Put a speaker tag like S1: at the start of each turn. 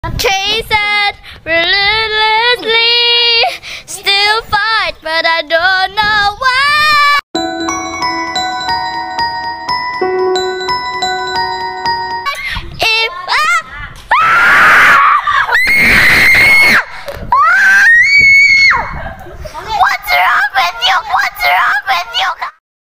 S1: Chase it relentlessly, still fight, but I know